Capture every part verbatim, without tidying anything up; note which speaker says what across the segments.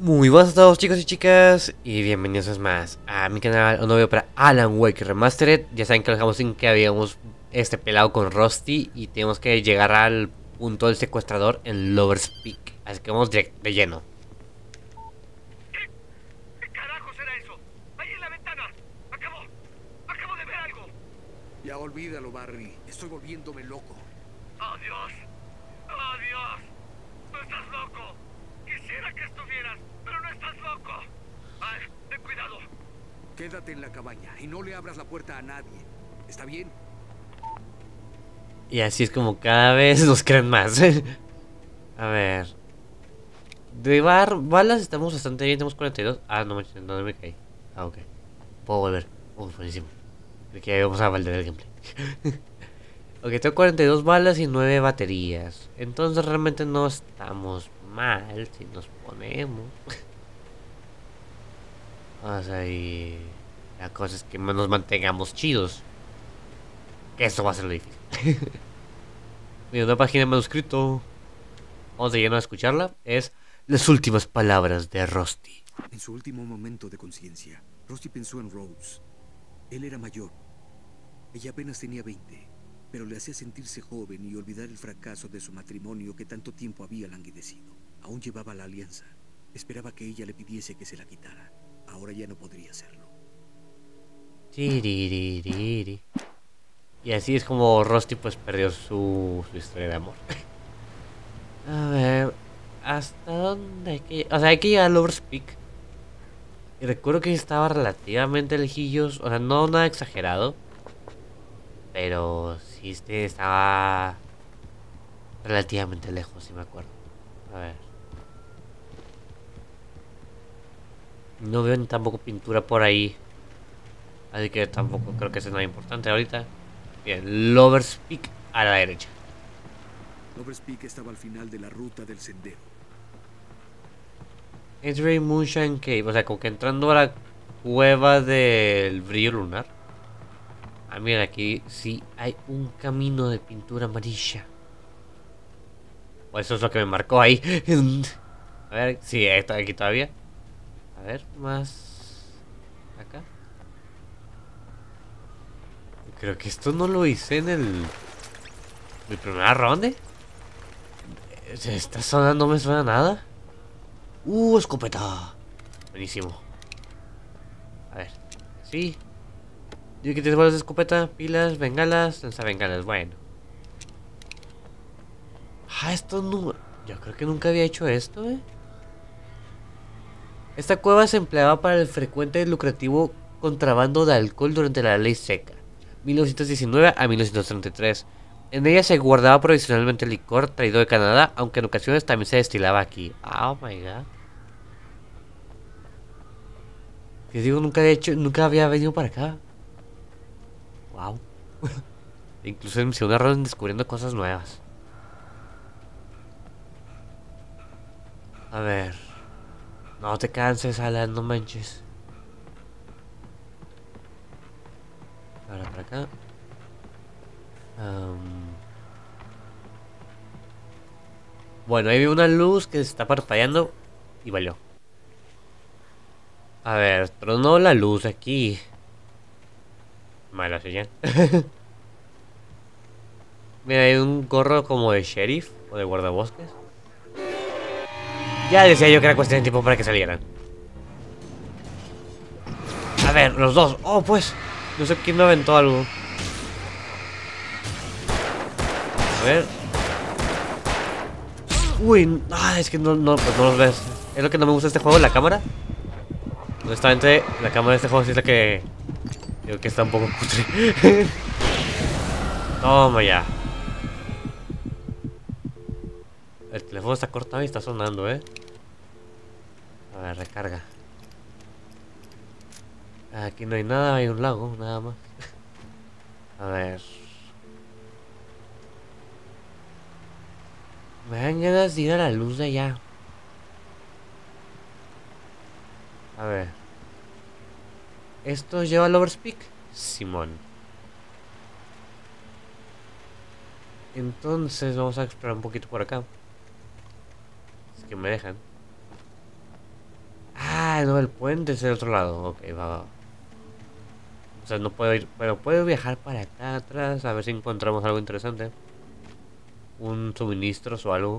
Speaker 1: Muy buenas a todos, chicos y chicas, y bienvenidos más a mi canal, un nuevo video para Alan Wake Remastered. Ya saben que lo dejamos sin que habíamos este pelado con Rusty y tenemos que llegar al punto del secuestrador en Lover's Peak. Así que vamos de, de lleno.
Speaker 2: ¿Qué? ¿Qué carajos era eso? ¡Ahí en la ventana! ¡Acabo! ¡Acabo de ver algo!
Speaker 3: Ya olvídalo, Barry. Estoy volviéndome loco.
Speaker 2: ¡Oh, Dios! ¡Oh, Dios! ¡No estás loco! Quisiera que estuvieras, pero no estás loco. ¡Ay, ten cuidado!
Speaker 3: Quédate en la cabaña y no le abras la puerta a nadie. ¿Está bien?
Speaker 1: Y así es como cada vez nos creen más. A ver. De bar, balas estamos bastante bien, tenemos cuarenta y dos. Ah, no, manches, no me caí. Ah, ok. Puedo volver. Oh, buenísimo. Creo que ya vamos a valer el gameplay. Ok, tengo cuarenta y dos balas y nueve baterías. Entonces realmente no estamos mal si nos ponemos. Vamos a ir. La cosa es que nos mantengamos chidos. Que esto va a ser lo difícil. Mira, una página de manuscrito. Vamos de lleno a escucharla. Es las últimas palabras de Rusty.
Speaker 3: En su último momento de conciencia, Rusty pensó en Rose. Él era mayor. Ella apenas tenía veinte, pero le hacía sentirse joven y olvidar el fracaso de su matrimonio que tanto tiempo había languidecido. Aún llevaba la alianza. Esperaba que ella le pidiese que se la quitara. Ahora ya no podría hacerlo.
Speaker 1: Tiriririri. Y así es como Rusty pues perdió su, su historia de amor. A ver, ¿hasta dónde hay que...? O sea, hay que llegar a Lover's Peak. Y recuerdo que estaba relativamente lejillos. O sea, no nada exagerado. Pero sí este estaba relativamente lejos, si me acuerdo. A ver. No veo ni tampoco pintura por ahí. Así que tampoco creo que sea nada importante ahorita. Bien, Lover's Peak a la derecha.
Speaker 3: Lover's Peak estaba al final de la ruta del sendero.
Speaker 1: Entering Moonshine Cave. O sea, como que entrando a la cueva del brillo lunar. Ah, mira, aquí sí hay un camino de pintura amarilla. O eso es lo que me marcó ahí. A ver, sí, está aquí todavía. A ver, más acá. Creo que esto no lo hice en el mi primera ronda. Esta zona no me suena a nada. Uh, escopeta. Buenísimo. A ver, sí. Yo que tienes balas de escopeta, pilas, bengalas, lanza bengalas, bueno. Ah, esto no. Yo creo que nunca había hecho esto, eh. Esta cueva se empleaba para el frecuente y lucrativo contrabando de alcohol durante la ley seca, mil novecientos diecinueve a mil novecientos treinta y tres. En ella se guardaba provisionalmente licor traído de Canadá, aunque en ocasiones también se destilaba aquí. Oh my god. Que digo, nunca había hecho, nunca había venido para acá. Wow. Incluso en mi segunda ronda descubriendo cosas nuevas. A ver. No te canses, Alan, no manches. Ahora para acá. Um... Bueno, ahí vi una luz que se está parpadeando y valió. A ver, tronó la luz aquí. Mala señal. Mira, hay un gorro como de sheriff o de guardabosques. Ya decía yo que era cuestión de tiempo para que salieran. A ver, los dos. Oh, pues. No sé quién me aventó algo. A ver. Uy, ah, es que no, no, pues no los ves. Es lo que no me gusta de este juego, la cámara. Honestamente, la cámara de este juego sí es la que... Digo que está un poco cutre. Toma ya. El teléfono está cortado y está sonando, eh. A ver, recarga. Aquí no hay nada, hay un lago, nada más. A ver. Me dan ganas de ir a la luz de allá. A ver. ¿Esto lleva al Lover's Peak? Simón. Entonces vamos a explorar un poquito por acá. Es que me dejan. Ah, no, el puente es del otro lado. Ok, va, va. O sea, no puedo ir, pero puedo viajar para acá atrás a ver si encontramos algo interesante. Un suministro o algo.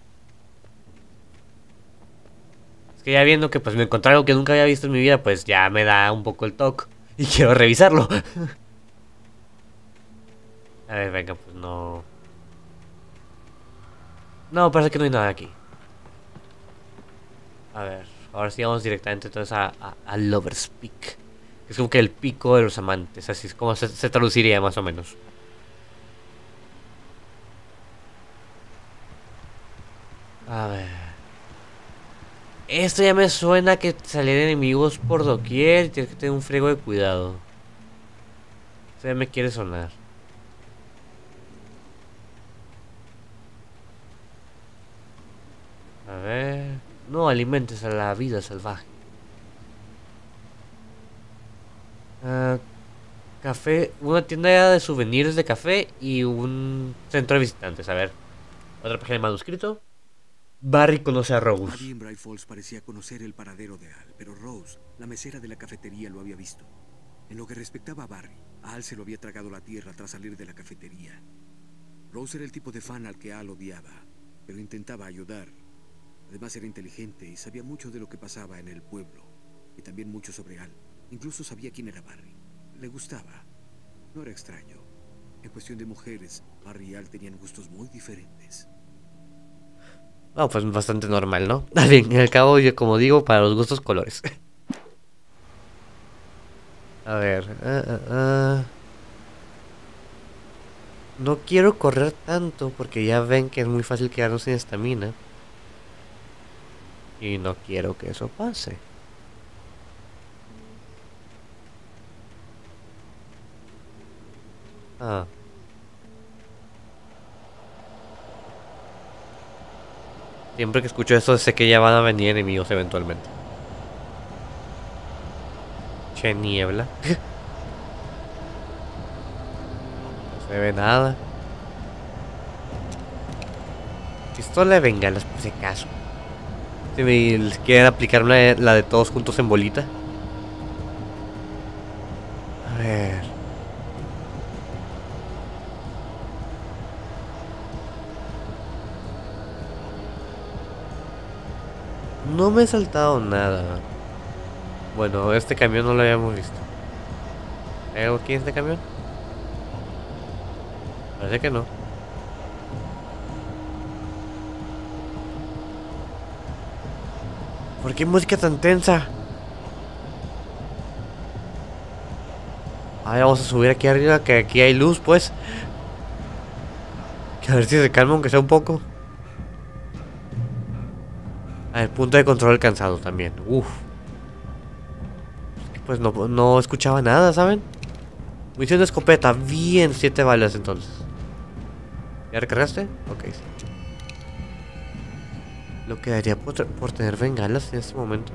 Speaker 1: Es que ya viendo que pues me encontré algo que nunca había visto en mi vida, pues ya me da un poco el toque. Y quiero revisarlo. A ver, venga, pues no. No, parece que no hay nada aquí. A ver, ahora sí vamos directamente entonces a, a, a Lover's Peak. Es como que el pico de los amantes, así es como se, se traduciría más o menos. A ver. Esto ya me suena que salen enemigos por doquier y tienes que tener un friego de cuidado. Esto ya me quiere sonar. A ver. No alimentes a la vida salvaje. Ah, café. Una tienda de souvenirs de café y un centro de visitantes. A ver. Otra página de manuscrito. Barry conoce a Rose.
Speaker 3: Nadie en Bright Falls parecía conocer el paradero de Al, pero Rose, la mesera de la cafetería, lo había visto. En lo que respectaba a Barry, a Al se lo había tragado la tierra tras salir de la cafetería. Rose era el tipo de fan al que Al odiaba, pero intentaba ayudar. Además era inteligente y sabía mucho de lo que pasaba en el pueblo, y también mucho sobre Al. Incluso sabía quién era Barry. Le gustaba. No era extraño. En cuestión de mujeres, Barry y Al tenían gustos muy diferentes.
Speaker 1: No, pues bastante normal, ¿no? Al fin y al cabo, yo como digo, para los gustos colores. A ver. Uh, uh, uh. No quiero correr tanto porque ya ven que es muy fácil quedarnos sin estamina. Y no quiero que eso pase. Ah. Siempre que escucho eso sé que ya van a venir enemigos eventualmente. Che niebla. No se ve nada. Pistola de bengalas por si acaso. Si me quieren aplicar una, la de todos juntos en bolita. A ver. No me he saltado nada. Bueno, este camión no lo habíamos visto. ¿Hay algo aquí en este camión? Parece que no. ¿Por qué música tan tensa? Ay, vamos a subir aquí arriba, que aquí hay luz, pues. Que a ver si se calma, aunque sea un poco. A ver, punto de control alcanzado también. Uf. Pues no, no escuchaba nada, ¿saben? Munición de escopeta. Bien, siete balas entonces. ¿Ya recargaste? Ok, sí. Lo que daría por, por tener bengalas en este momento.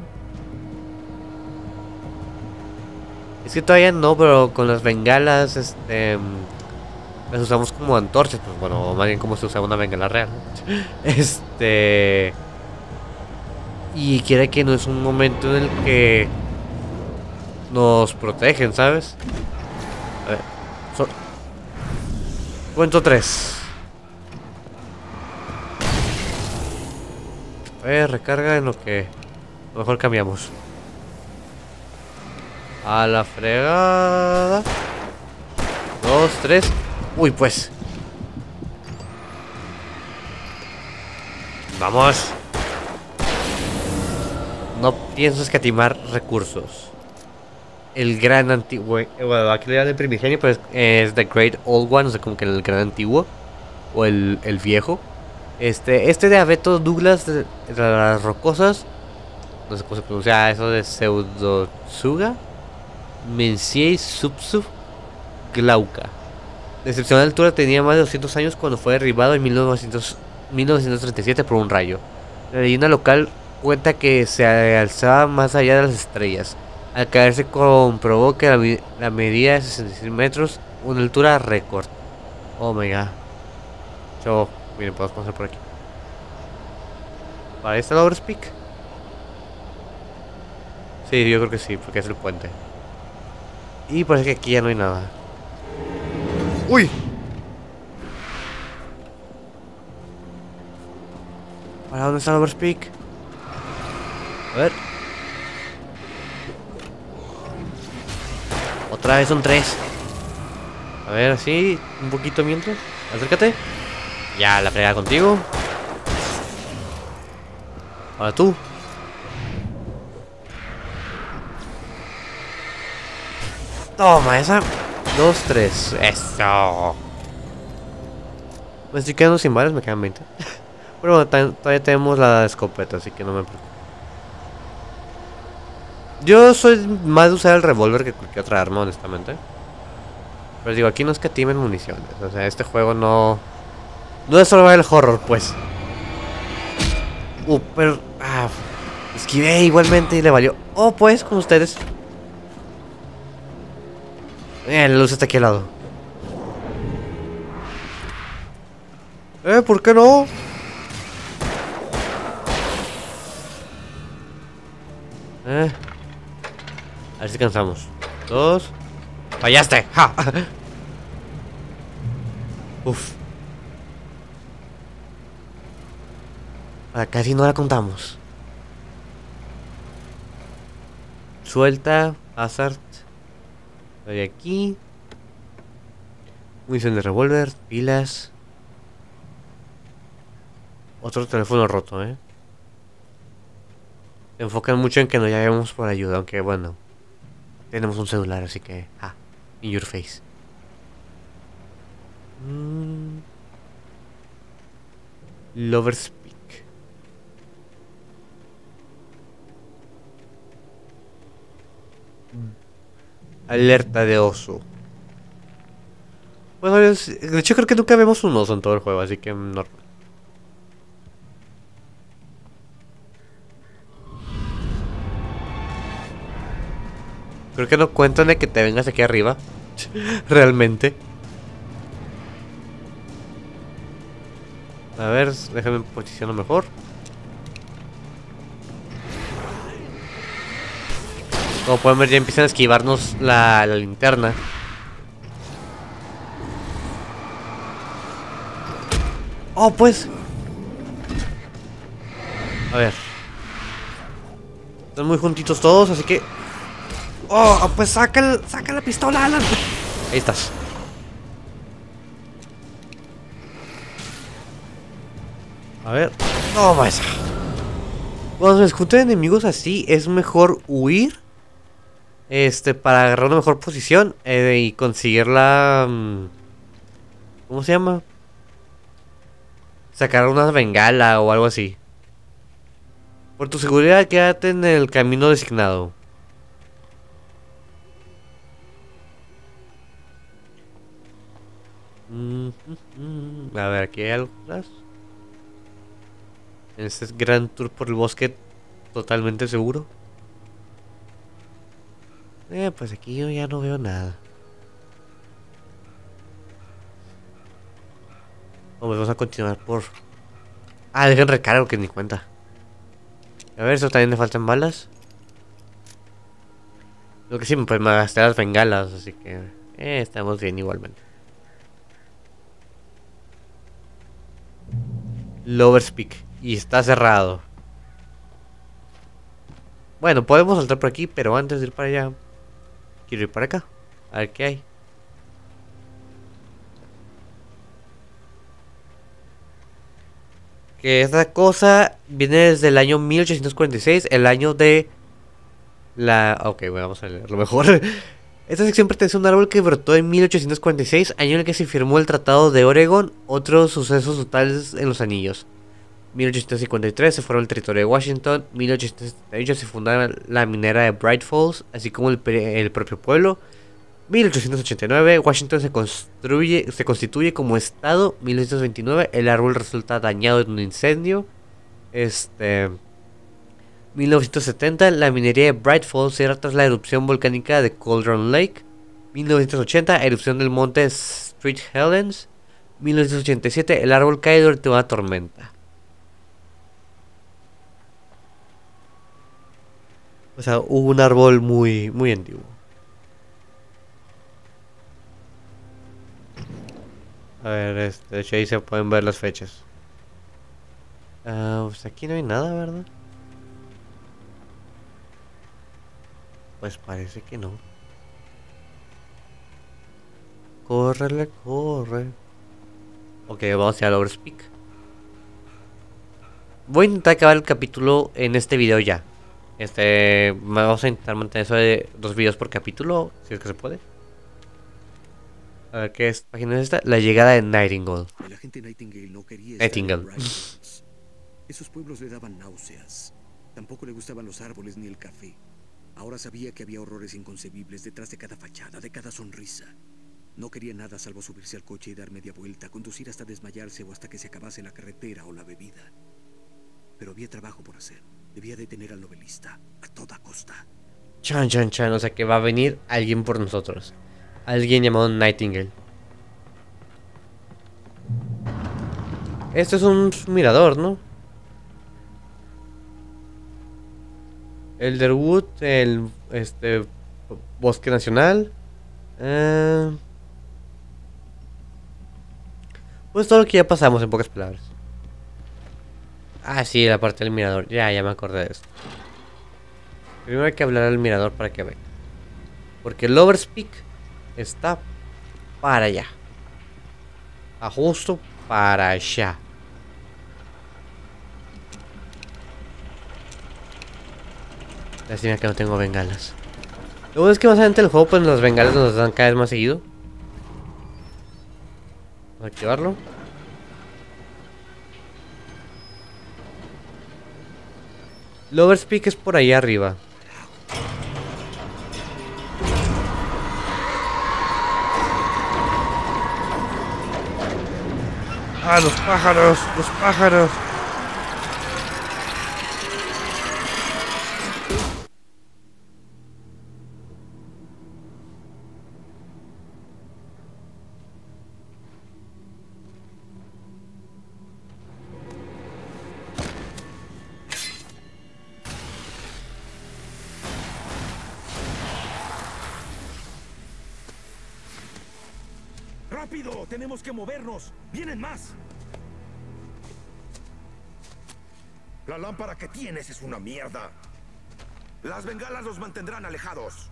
Speaker 1: Es que todavía no, pero con las bengalas, este... las usamos como antorchas. Pues bueno, más bien como se usaba una bengala real, ¿no? Este... Y quiere que no es un momento en el que nos protegen, ¿sabes? A ver. So... Cuento tres. A ver, recarga en lo que mejor cambiamos. A la fregada. Dos, tres. Uy, pues. Vamos. No pienso escatimar recursos. El gran antiguo. Bueno, aquí le dan el primigenio, pero es, es The Great Old One, o sea, como que el gran antiguo. O el, el viejo. Este, este de Abeto Douglas de, de las rocosas. No sé cómo se pronuncia eso de Pseudotsuga. Menciei Subsub Glauca. De excepcional altura, tenía más de doscientos años cuando fue derribado en mil novecientos, mil novecientos treinta y siete por un rayo. La leyenda local cuenta que se alzaba más allá de las estrellas. Al caer se comprobó que la, la medida de sesenta y seis metros, una altura récord. Oh my god. Yo, miren, podemos pasar por aquí. Para esta Lover's Peak. Sí, yo creo que sí, porque es el puente. Y parece que aquí ya no hay nada. ¡Uy! ¿Para dónde está el Overspeak? A ver. Otra vez son tres. A ver, así, un poquito mientras. Acércate. Ya, la fregada contigo. Ahora tú. Toma, esa. Dos, tres. Eso. Me estoy quedando sin balas, me quedan veinte. Pero bueno, todavía tenemos la escopeta, así que no me preocupo. Yo soy más de usar el revólver que cualquier otra arma, honestamente. Pero digo, aquí no escatimen municiones. O sea, este juego no... No es survival horror, pues. Uh, pero... Ah, esquivé igualmente y le valió. Oh, pues, con ustedes. Eh, la luz está aquí al lado. Eh, ¿por qué no? Eh. A ver si cansamos. Dos. ¡Fallaste! ¡Ja! Uf. Ah, casi no la contamos. Suelta. Hazard. De aquí. Munición de revólver. Pilas. Otro teléfono roto, eh. Se enfocan mucho en que nos llamemos por ayuda. Aunque bueno. Tenemos un celular, así que... Ah. In your face. Mm. Lovers Peak. Alerta de oso. Bueno, es- de hecho creo que nunca vemos un oso en todo el juego, así que normal. Creo que no cuentan de que te vengas aquí arriba. Realmente. A ver, déjame posicionar mejor. Como pueden ver, ya empiezan a esquivarnos la, la linterna. Oh, pues. A ver. Están muy juntitos todos, así que... Oh, pues saca, el, saca la pistola, Alan. Ahí estás. A ver. Toma esa. Cuando se escuchan enemigos así, es mejor huir. Este, para agarrar una mejor posición. Eh, y conseguir la... mm, ¿Cómo se llama? Sacar una bengala o algo así. Por tu seguridad, quédate en el camino designado. Mm, mm, mm. A ver, aquí hay algo más. En este gran tour por el bosque, totalmente seguro. Eh, pues aquí yo ya no veo nada. Vamos, vamos a continuar por... Ah, dejen recargo que ni cuenta. A ver, eso también le faltan balas. Lo que sí, pues me gasté las bengalas, así que... Eh, estamos bien igualmente. Lovers Peak. Y está cerrado. Bueno, podemos saltar por aquí, pero antes de ir para allá, quiero ir para acá. A ver qué hay. Que esta cosa viene desde el año mil ochocientos cuarenta y seis, el año de la... Ok, bueno, vamos a leerlo mejor. Esta sección pertenece a un árbol que brotó en mil ochocientos cuarenta y seis, año en el que se firmó el Tratado de Oregón. Otros sucesos totales en los anillos. mil ochocientos cincuenta y tres se formó el territorio de Washington. mil ochocientos setenta y ocho se fundaba la minera de Bright Falls, así como el, el propio pueblo. mil ochocientos ochenta y nueve Washington se construye se constituye como estado. mil novecientos veintinueve el árbol resulta dañado en un incendio. Este mil novecientos setenta la minería de Bright Falls cierra tras la erupción volcánica de Cauldron Lake. mil novecientos ochenta erupción del monte Street Helens. mil novecientos ochenta y siete el árbol cae durante una tormenta. O sea, hubo un árbol muy, muy antiguo. A ver, este, de hecho ahí se pueden ver las fechas. Ah, pues aquí no hay nada, ¿verdad? Pues parece que no. Córrele, corre. Ok, vamos a ir a Overspeak. Voy a intentar acabar el capítulo en este video ya. Este, vamos a intentar mantener eso de dos videos por capítulo, si es que se puede. A ver qué es, página es esta. La llegada de Nightingale.
Speaker 3: El agente Nightingale no quería estar
Speaker 1: Nightingale.
Speaker 3: en Brighton's. Esos pueblos le daban náuseas. Tampoco le gustaban los árboles ni el café. Ahora sabía que había horrores inconcebibles detrás de cada fachada, de cada sonrisa. No quería nada salvo subirse al coche y dar media vuelta, conducir hasta desmayarse o hasta que se acabase la carretera o la bebida. Pero había trabajo por hacer. Debía detener al novelista a toda costa.
Speaker 1: Chan, chan, chan. O sea que va a venir alguien por nosotros. Alguien llamado Nightingale. Esto es un mirador, ¿no? Elderwood, el este bosque nacional. Eh, pues todo lo que ya pasamos en pocas palabras. Ah, sí, la parte del mirador. Ya, ya me acordé de esto. Primero hay que hablar al mirador para que venga. Porque el Overspeak está para allá. A justo para allá. Lástima que no tengo bengalas. Lo bueno es que más adelante el juego, pues las bengalas nos dan cada vez más seguido. Vamos a activarlo. El Overspeak es por ahí arriba. ¡Ah, los pájaros! ¡Los pájaros!
Speaker 2: ¡Rápido! ¡Tenemos que movernos! ¡Vienen más! La lámpara que tienes es una mierda. Las bengalas los mantendrán alejados.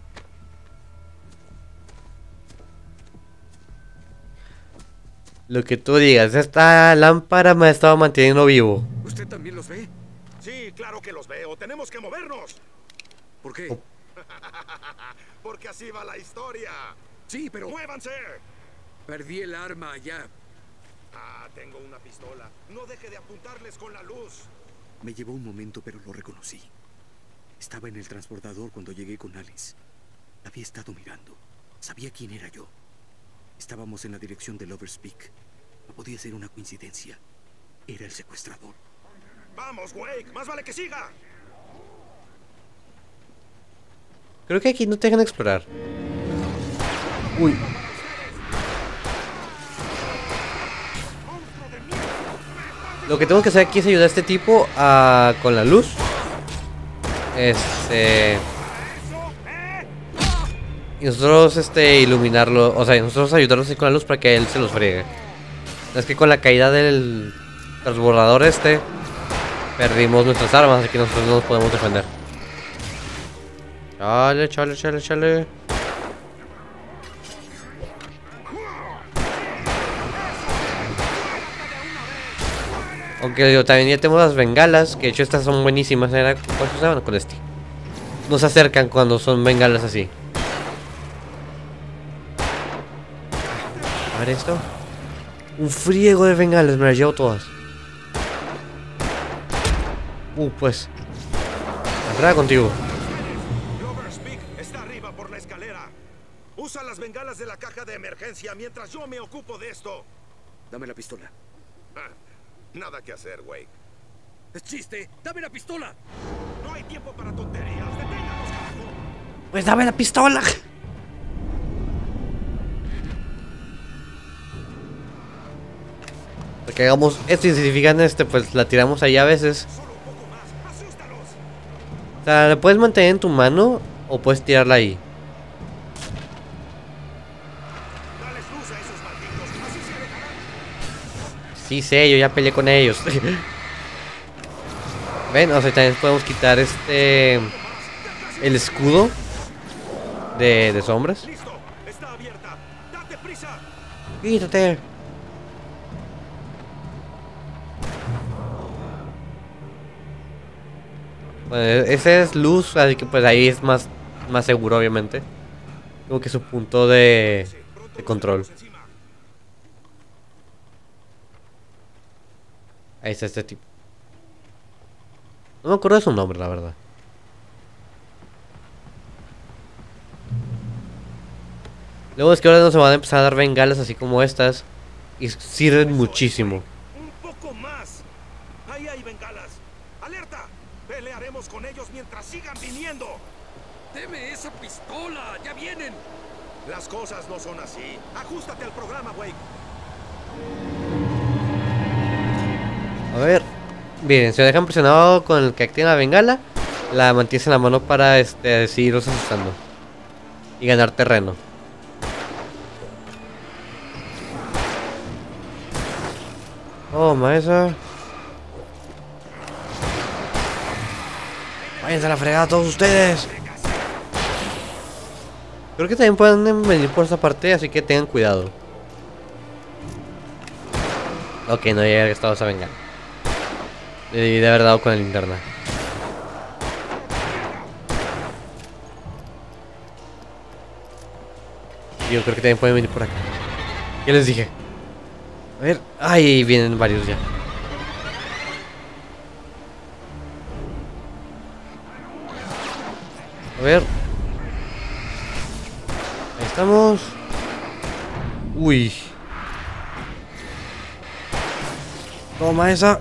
Speaker 1: Lo que tú digas, esta lámpara me ha estado manteniendo vivo.
Speaker 3: ¿Usted también los ve?
Speaker 2: Sí, claro que los veo. ¡Tenemos que movernos!
Speaker 3: ¿Por qué?
Speaker 1: Oh.
Speaker 2: Porque así va la historia.
Speaker 3: Sí, pero...
Speaker 2: ¡Muévanse!
Speaker 3: Perdí el arma ya.
Speaker 2: Ah, tengo una pistola. No deje de apuntarles con la luz.
Speaker 3: Me llevó un momento, pero lo reconocí. Estaba en el transbordador cuando llegué con Alice. La había estado mirando. Sabía quién era yo. Estábamos en la dirección del Overspeak. No podía ser una coincidencia. Era el secuestrador.
Speaker 2: ¡Vamos, Wake! ¡Más vale que siga!
Speaker 1: Creo que aquí no te dejan explorar. Uy. Lo que tengo que hacer aquí es ayudar a este tipo a, con la luz. Este... Y nosotros este, iluminarlo. O sea, nosotros ayudarlos con la luz para que él se los friegue. Es que con la caída del transbordador este perdimos nuestras armas, así que nosotros no nos podemos defender. Chale, chale, chale, chale. Aunque yo también ya tenemos las bengalas, que de hecho estas son buenísimas. Era ¿cuál se usaban? Con este. Nos acercan cuando son bengalas así. A ver esto. Un friego de bengalas, me las llevo todas. Uh, pues. Atrás contigo.
Speaker 2: Overspeak está arriba por la escalera. Usa las bengalas de la caja de emergencia mientras yo me ocupo de esto.
Speaker 3: Dame la pistola.
Speaker 2: Ah, nada que hacer, Wake.
Speaker 3: ¡Es chiste! ¡Dame la pistola!
Speaker 2: No hay tiempo para tonterías. ¡Deténganos, carajo!
Speaker 1: Pues dame la pistola. Para que hagamos esto y si se fijan este, pues la tiramos ahí a veces.
Speaker 2: Solo un poco más. ¡Asústalos!
Speaker 1: sea, la puedes mantener en tu mano o puedes tirarla ahí.
Speaker 2: Dales luz a esos malditos, así se dejarán.
Speaker 1: Sí sé, yo ya peleé con ellos. Ven, o sea, también podemos quitar este... el escudo de, de sombras.
Speaker 2: Listo, está abierta. Date prisa.
Speaker 1: Quítate. Bueno, ese es luz, así que pues ahí es más, más seguro, obviamente. Como que su punto de, de control. Ahí está este tipo. No me acuerdo de su nombre, la verdad. Luego es que ahora nos van a empezar a dar bengalas así como estas. Y sirven muchísimo.
Speaker 2: Un poco más. Ahí hay bengalas. ¡Alerta! Pelearemos con ellos mientras sigan viniendo.
Speaker 4: ¡Deme esa pistola! ¡Ya vienen!
Speaker 2: Las cosas no son así. Ajustate al programa, Wake.
Speaker 1: A ver. Bien, si lo dejan presionado con el que activa la bengala, la mantienes en la mano para este, seguirlos asustando. Y ganar terreno. Oh, maesa. Váyanse a la fregada todos ustedes. Creo que también pueden venir por esa parte, así que tengan cuidado. Ok, no había gastado esa bengala. Debí de haber dado con la linterna. Yo creo que también pueden venir por acá. Ya les dije. A ver, ahí vienen varios ya. A ver. Ahí estamos. Uy. Toma esa.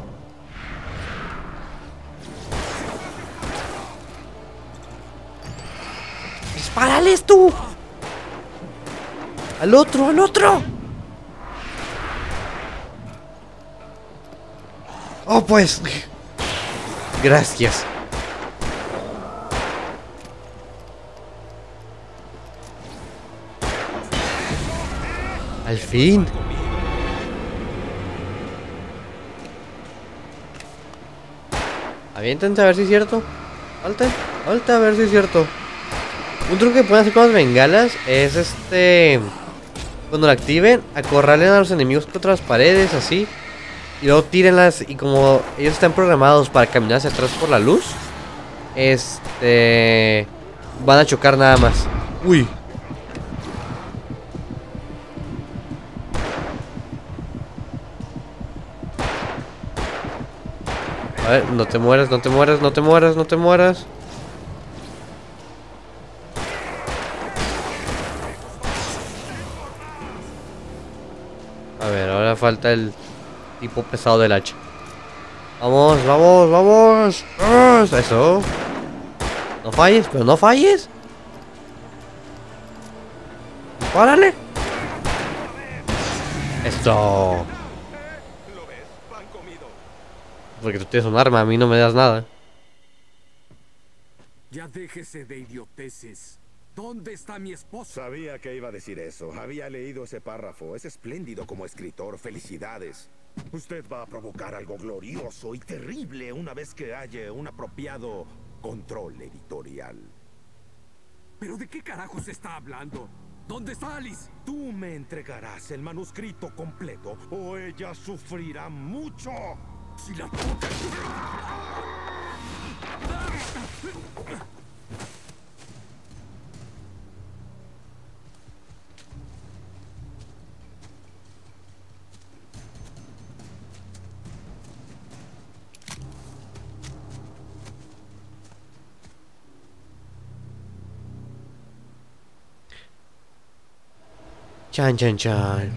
Speaker 1: ¡Dispárales tú! ¡Al otro, al otro! ¡Oh, pues! Gracias. Al fin. Aviéntense a ver si es cierto. Falta, falta a ver si es cierto. Un truco que pueden hacer con las bengalas es este... cuando la activen, acorralen a los enemigos contra las paredes, así. Y luego tírenlas, y como ellos están programados para caminar hacia atrás por la luz, este... van a chocar nada más. Uy. A ver, no te mueras, no te mueras, no te mueras, no te mueras. A ver, ahora falta el tipo pesado del hacha. Vamos, vamos, vamos. ¡Vamos! Eso. No falles, pero no falles. ¡Párale! Esto.
Speaker 2: ¿Lo ves? Pan comido.
Speaker 1: Porque tú tienes un arma, a mí no me das nada.
Speaker 4: Ya déjese de idioteces. ¿Dónde está mi esposa?
Speaker 5: Sabía que iba a decir eso. Había leído ese párrafo. Es espléndido como escritor. Felicidades. Usted va a provocar algo glorioso y terrible una vez que haya un apropiado control editorial.
Speaker 4: ¿Pero de qué carajo se está hablando? ¿Dónde está Alice?
Speaker 5: Tú me entregarás el manuscrito completo o ella sufrirá mucho.
Speaker 4: Si la tocas...
Speaker 1: Chan, chan, chan.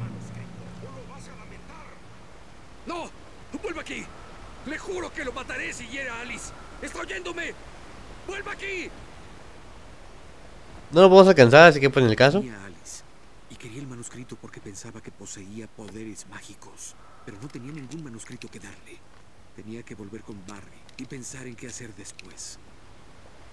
Speaker 4: ¡No! ¡Vuelva aquí! ¡Le juro que lo mataré si hiera a Alice! ¡Está oyéndome! ¡Vuelva aquí!
Speaker 1: No lo vamos a alcanzar, así que pues en el caso.
Speaker 3: Tenía a Alice y quería el manuscrito porque pensaba que poseía poderes mágicos, pero no tenía ningún manuscrito que darle. Tenía que volver con Barry y pensar en qué hacer después.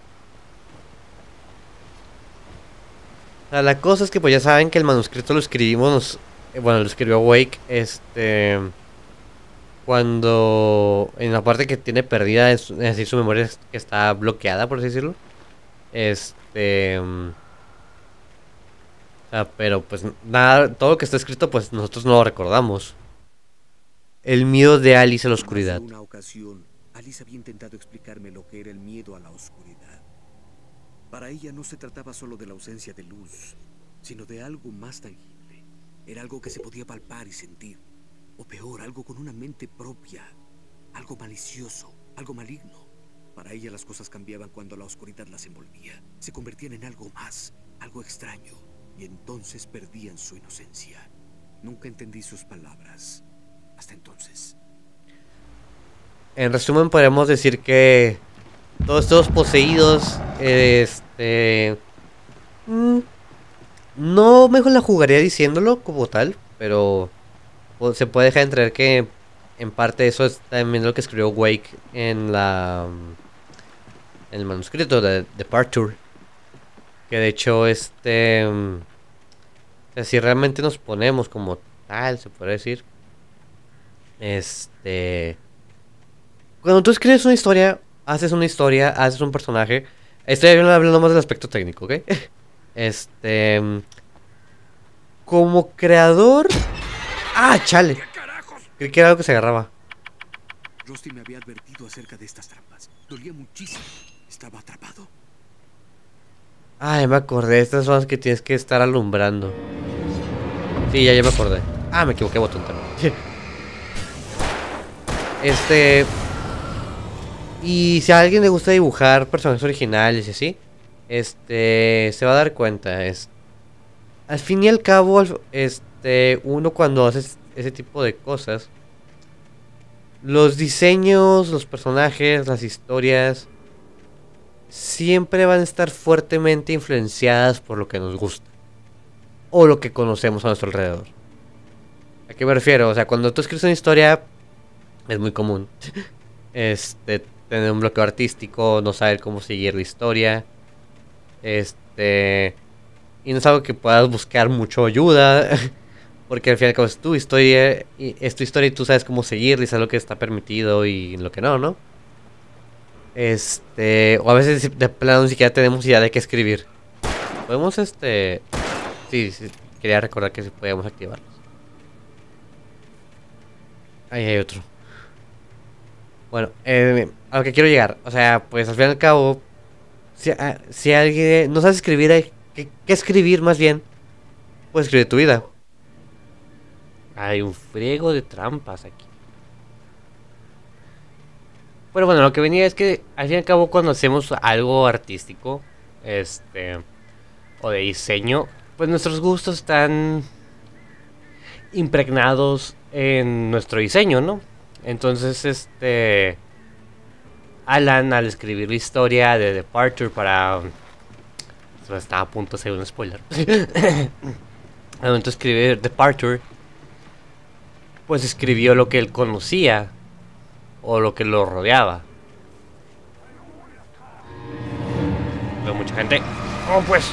Speaker 1: O sea, la cosa es que pues ya saben que el manuscrito lo escribimos, eh, bueno, lo escribió Wake, este, cuando en la parte que tiene perdida, es, es decir, su memoria es- que está bloqueada, por así decirlo. Este, mm, o sea, pero pues nada, todo lo que está escrito pues nosotros no lo recordamos. El miedo de Alice a la
Speaker 3: En más de
Speaker 1: oscuridad.
Speaker 3: una ocasión, Alice había intentado explicarme lo que era el miedo a la oscuridad. Para ella no se trataba solo de la ausencia de luz, sino de algo más tangible. Era algo que se podía palpar y sentir. O peor, algo con una mente propia. Algo malicioso, algo maligno. Para ella las cosas cambiaban cuando la oscuridad las envolvía. Se convertían en algo más, algo extraño. Y entonces perdían su inocencia. Nunca entendí sus palabras. Hasta entonces.
Speaker 1: En resumen, podemos decir que todos estos poseídos, este, mm, no mejor la jugaría diciéndolo como tal, pero pues, se puede dejar entrever que en parte eso es también lo que escribió Wake en la en el manuscrito de Departure, que de hecho este, mm, o sea, si realmente nos ponemos como tal, se puede decir, este, cuando tú escribes una historia, haces una historia, haces un personaje. Estoy hablando más del aspecto técnico, ¿ok? Este, mm, como creador, ah, chale,
Speaker 4: ¿Qué carajos?
Speaker 1: creí que era algo que se agarraba.
Speaker 3: Rusty me había advertido acerca de estas trampas. Dolía muchísimo. Estaba atrapado.
Speaker 1: Ay, me acordé, estas son las que tienes que estar alumbrando. Sí, ya, ya me acordé. Ah, me equivoqué, botón también. Este. Y si a alguien le gusta dibujar personajes originales y así, este, se va a dar cuenta. Es, al fin y al cabo, al- este, uno cuando hace ese tipo de cosas, los diseños, los personajes, las historias, siempre van a estar fuertemente influenciadas por lo que nos gusta o lo que conocemos a nuestro alrededor. ¿A qué me refiero? O sea, cuando tú escribes una historia, es muy común este tener un bloqueo artístico, no saber cómo seguir la historia, este y no es algo que puedas buscar mucho ayuda, porque al final como es tu historia, y es tu historia y tú sabes cómo seguirla y sabes lo que está permitido y lo que no, ¿no? Este, o a veces de plano ni siquiera tenemos idea de qué escribir. Podemos este, sí, sí, quería recordar que sí podíamos activarlos. Ahí hay otro. Bueno, eh, a lo que quiero llegar, o sea, pues al fin y al cabo, si, a- si alguien no sabe escribir, hay- ¿qué, qué escribir más bien? Puedes escribir tu vida. Hay un friego de trampas aquí. Pero bueno, lo que venía es que al fin y al cabo cuando hacemos algo artístico, este, o de diseño, pues nuestros gustos están impregnados en nuestro diseño, ¿no? Entonces, este, Alan al escribir la historia de Departure para... Esto está a punto de ser un spoiler. Al momento de escribir Departure, pues escribió lo que él conocía o lo que lo rodeaba. Veo mucha gente. Oh, pues.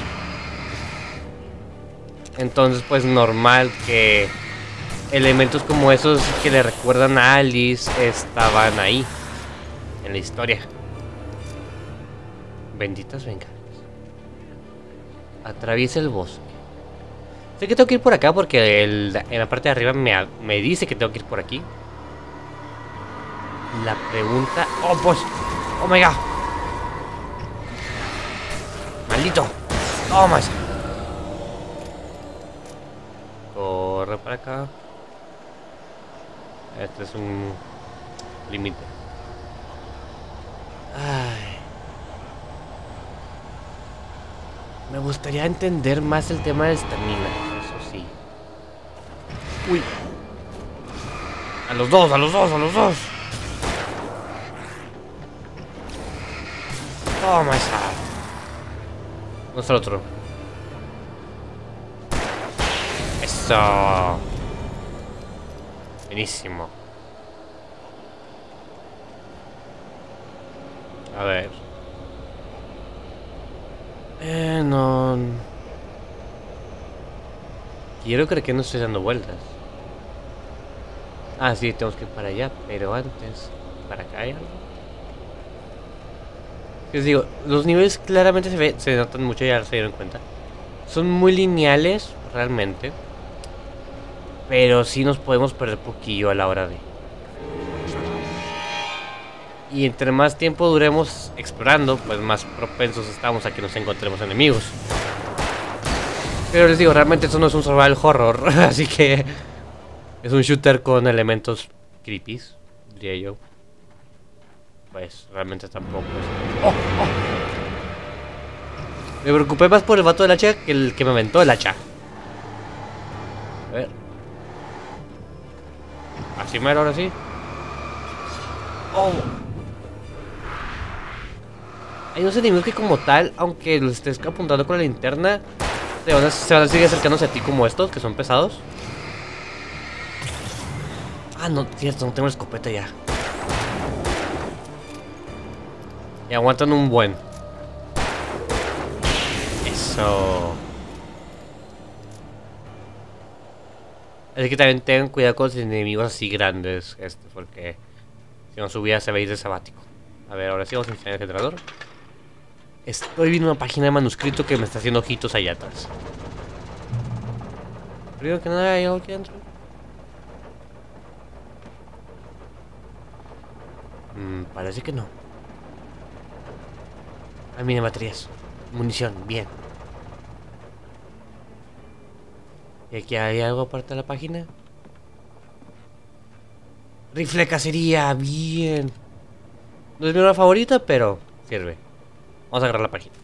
Speaker 1: Entonces, pues normal que elementos como esos que le recuerdan a Alice estaban ahí en la historia. Benditas bengalas. Atraviesa el bosque. Sé que tengo que ir por acá porque el- en la parte de arriba me, a- me dice que tengo que ir por aquí. La pregunta... ¡Oh, pues! ¡Oh, my God! ¡Maldito! ¡Toma esa! Corre para acá. Este es un límite. Ay. Me gustaría entender más el tema de estamina, eso sí. Uy. A los dos, a los dos, a los dos. Toma esa. ¿Dónde está el otro? Eso. Buenísimo. A ver. Eh, no. quiero creer que no estoy dando vueltas. Ah, sí, tenemos que ir para allá, pero antes, para acá hay algo. Les digo, los niveles claramente se, ve, se notan mucho, ya se dieron cuenta. Son muy lineales, realmente. Pero sí nos podemos perder poquillo a la hora de... Y entre más tiempo duremos explorando, pues más propensos estamos a que nos encontremos enemigos. Pero les digo, realmente esto no es un survival horror, así que... Es un shooter con elementos creepy, diría yo. Pues realmente tampoco es... ¡Oh! ¡Oh! Me preocupé más por el vato del hacha que el que me aventó el hacha. A ver. Así mero, ahora sí. ¡Oh! Hay unos enemigos que como tal, aunque los estés apuntando con la linterna, se van a, se van a seguir acercándose a ti como estos, que son pesados. Ah, no, cierto, no tengo la escopeta ya. Y aguantan un buen. Eso. Así que también tengan cuidado con los enemigos así grandes, este, porque si no su vida se va a ir de sabático. A ver, ahora sí vamos a enseñar el generador. Estoy viendo una página de manuscrito que me está haciendo ojitos allá atrás. Creo que nada hay algo aquí adentro. Mm, parece que no. Ah, mira, baterías. Munición, bien. ¿Y aquí hay algo aparte de la página? Rifle de cacería, bien. No es mi arma favorita, pero sirve. Vamos a agarrar la página.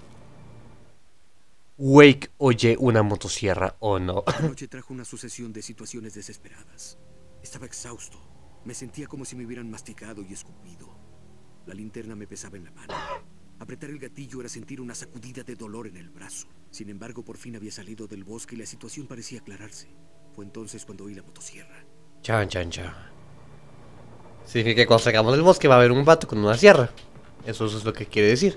Speaker 1: Wake oye una motosierra o no.
Speaker 3: La noche trajo una sucesión de situaciones desesperadas. Estaba exhausto. Me sentía como si me hubieran masticado y escupido. La linterna me pesaba en la mano. Apretar el gatillo era sentir una sacudida de dolor en el brazo. Sin embargo, por fin había salido del bosque y la situación parecía aclararse. Fue entonces cuando oí la motosierra.
Speaker 1: Chan, chan, chan. Significa que cuando salgamos del bosque va a haber un vato con una sierra. Eso, eso es lo que quiere decir.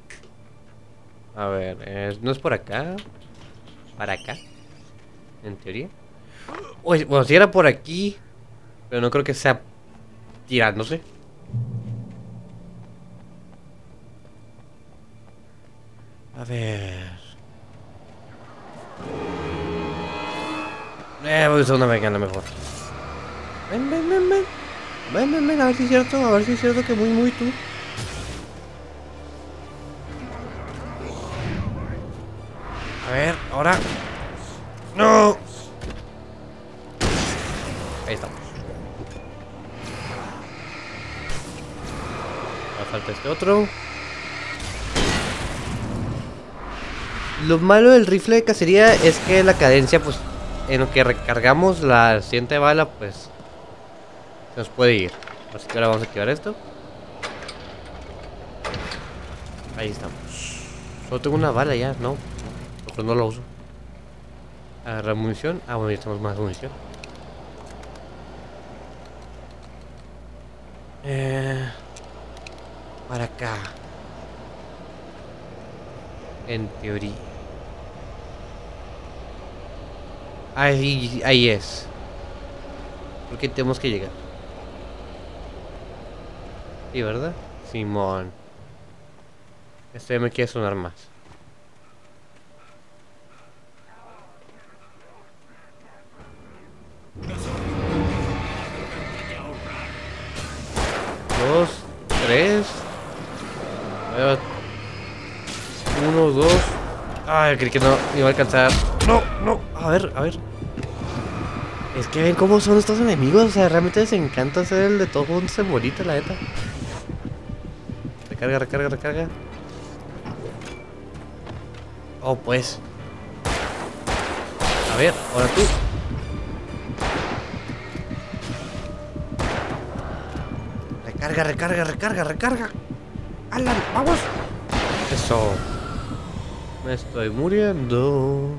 Speaker 1: A ver, eh, ¿no es por acá? ¿Para acá? En teoría. Uy, bueno, si era por aquí. Pero no creo que sea tirándose. A ver. Eh, voy a usar una vegana mejor. Ven, ven, ven, ven. Ven, ven, ven, a ver si es cierto, a ver si es cierto que muy, muy tú. A ver, ahora. ¡No! Ahí estamos. Me falta este otro. Lo malo del rifle de cacería es que la cadencia, pues, en lo que recargamos la siguiente bala, pues, se nos puede ir. Así que ahora vamos a activar esto. Ahí estamos. Solo tengo una bala ya, no. Pues no lo uso. Agarrar munición. Ah, bueno, ya tenemos más munición. Eh, para acá. En teoría. Ahí, ahí es. Porque tenemos que llegar. Sí, ¿verdad? Simón. Este me quiere sonar más. Dos, tres. Uno, dos. Ay, creí que no iba a alcanzar. No, no. A ver, a ver. Es que ven cómo son estos enemigos. O sea, realmente les encanta hacer el de todo un sembolito, la neta. Recarga, recarga, recarga. Oh, pues. A ver, ahora tú. Recarga, recarga, recarga, recarga. Alan, vamos. Eso. Me estoy muriendo.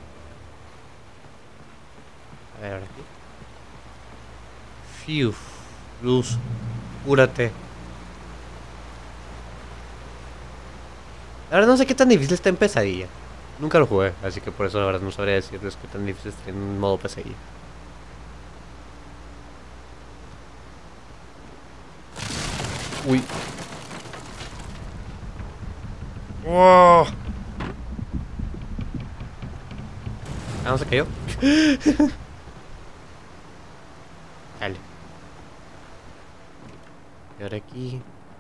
Speaker 1: A ver, ahora aquí. Fiu. Luz. Cúrate. Ahora no sé qué tan difícil está en Pesadilla. Nunca lo jugué, así que por eso la verdad no sabría decirles qué tan difícil es en modo P C I. Uy. ¡Wow! Ah, ¿no se cayó? Dale. Y ahora aquí.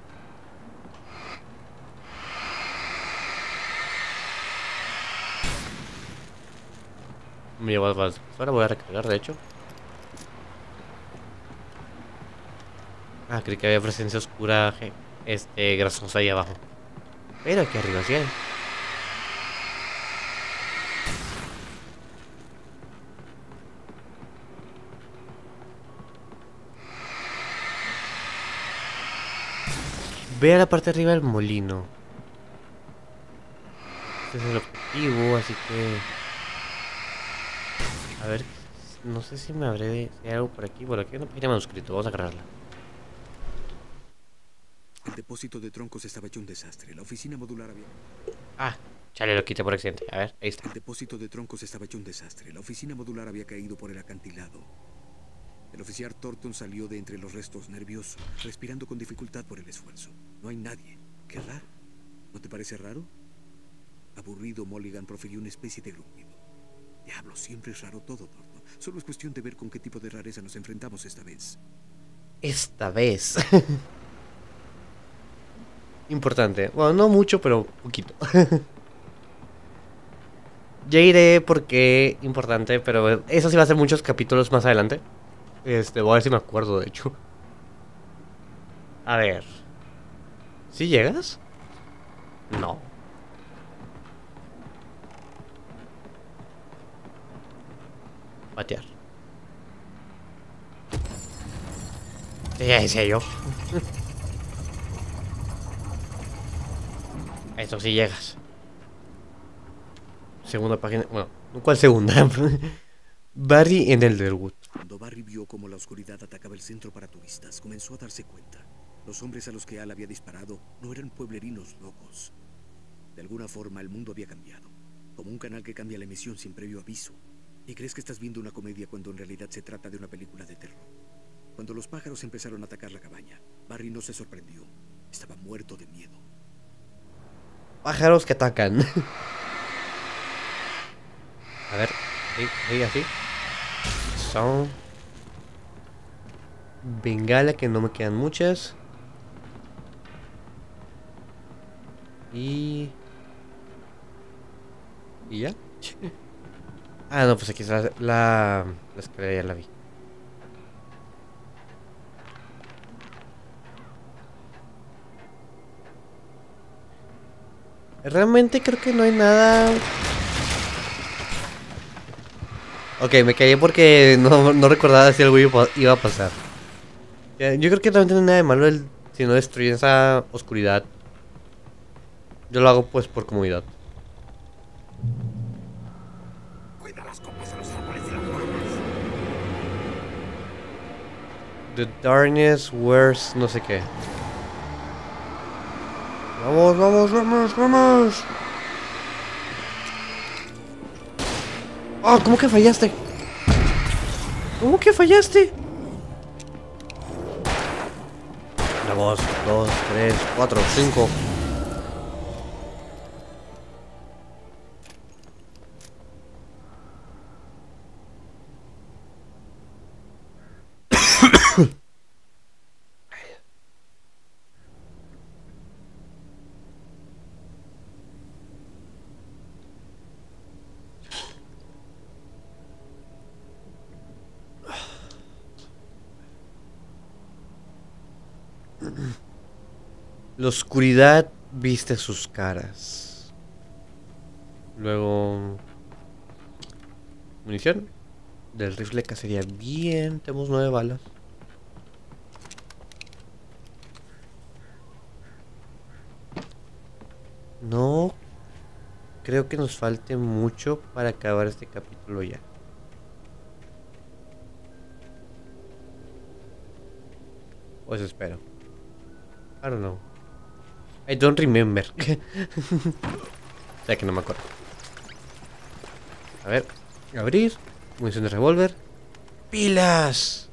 Speaker 1: Me llevo más. Ahora voy a recargar, de hecho. Ah, creí que había presencia oscura, este, grasosa ahí abajo. Pero aquí arriba sí hay. Ve a la parte de arriba del molino. Este es el objetivo, así que... A ver, no sé si me habré de... Si hay algo por aquí, por aquí hay una página de manuscrito, vamos a agarrarla.
Speaker 3: El depósito de troncos estaba hecho un desastre. La oficina modular había...
Speaker 1: Ah, chale, lo quité por accidente. A ver, ahí está.
Speaker 3: El depósito de troncos estaba hecho un desastre. La oficina modular había caído por el acantilado. El oficial Thornton salió de entre los restos nervioso, respirando con dificultad por el esfuerzo. No hay nadie. Qué raro. ¿No te parece raro? Aburrido, Mulligan profirió una especie de gruñido. Diablo, siempre es raro todo, Thornton. Solo es cuestión de ver con qué tipo de rareza nos enfrentamos esta vez.
Speaker 1: Esta vez. Importante. Bueno, no mucho, pero poquito. Ya iré porque importante, pero eso sí va a ser muchos capítulos más adelante. Este, voy a ver si me acuerdo, de hecho. A ver. ¿Sí llegas? No. Patear. Ya decía yo. Eso sí llegas. Segunda página. Bueno, ¿cuál segunda? Barry en Elderwood.
Speaker 3: Cuando Barry vio cómo la oscuridad atacaba el centro para turistas, comenzó a darse cuenta. Los hombres a los que Al había disparado no eran pueblerinos locos. De alguna forma el mundo había cambiado. Como un canal que cambia la emisión sin previo aviso. Y crees que estás viendo una comedia cuando en realidad se trata de una película de terror. Cuando los pájaros empezaron a atacar la cabaña, Barry no se sorprendió. Estaba muerto de miedo.
Speaker 1: Pájaros que atacan. A ver, sí, sí, así. Son... Bengala, que no me quedan muchas. Y... ¿Y ya? Ah, no, pues aquí está la, la, la escalera, ya la vi. Realmente creo que no hay nada... Ok, me caí porque no, no recordaba si algo iba, iba a pasar. Yo creo que realmente no hay nada de malo el, si no destruyen esa oscuridad. Yo lo hago pues por comodidad.
Speaker 5: Cuida las copas de los árboles y las ramas.
Speaker 1: The darkness wears no sé qué. Vamos, vamos, vamos, vamos. Oh, ¿cómo que fallaste? ¿Cómo que fallaste? Vamos, dos, tres, cuatro, cinco. La oscuridad viste sus caras. Luego... Munición. Del rifle cacería bien. Tenemos nueve balas. No creo que nos falte mucho para acabar este capítulo ya. Pues espero. I don't know. I don't remember. O sea que no me acuerdo. A ver, abrir. Munición de revólver. ¡Pilas!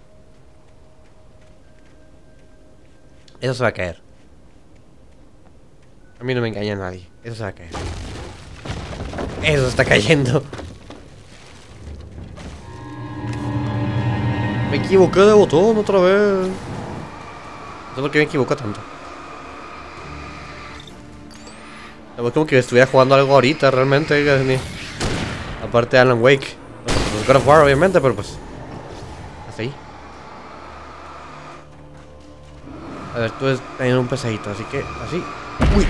Speaker 1: Eso se va a caer. A mí no me engaña nadie. Eso se va a caer. Eso está cayendo. Me equivoqué de botón otra vez. No sé por qué me equivoco tanto. Es como que estuviera jugando algo ahorita realmente. Aparte de Alan Wake. Los God of War obviamente, pero pues hasta ahí. A ver, tú es tener un pesadito, así que así. Uy.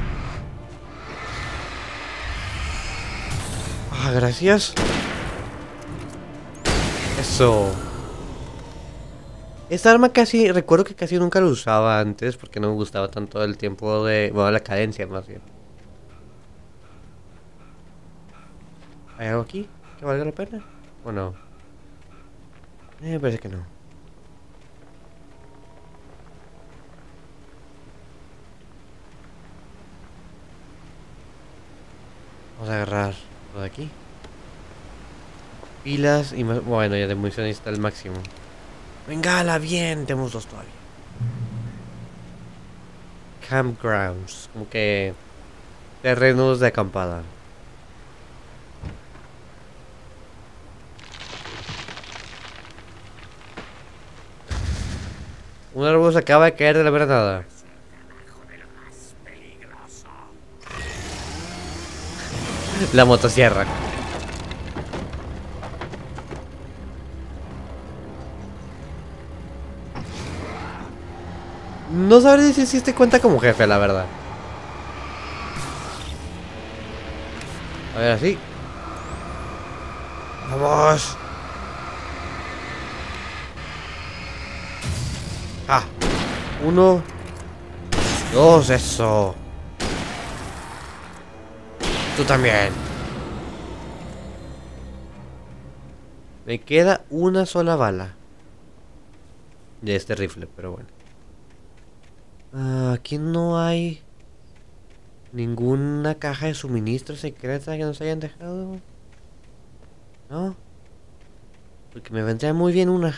Speaker 1: Ah, gracias. Eso. Esta arma casi, recuerdo que casi nunca la usaba antes porque no me gustaba tanto el tiempo de, bueno, la cadencia más bien. ¿Hay algo aquí que valga la pena? ¿O no? Eh, me parece que no. Vamos a agarrar lo de aquí. Pilas y más. Bueno, ya de munición está el máximo. Bengala, bien, tenemos dos todavía. Campgrounds, como que terrenos de acampada. Un árbol se acaba de caer de la granada. La motosierra. No sabré si si te cuenta como jefe, la verdad. A ver, así. Vamos. Ah. Uno. Dos, eso. Tú también. Me queda una sola bala de este rifle, pero bueno. Ah, aquí no hay ninguna caja de suministro secreta que nos hayan dejado. ¿No? Porque me vendría muy bien una.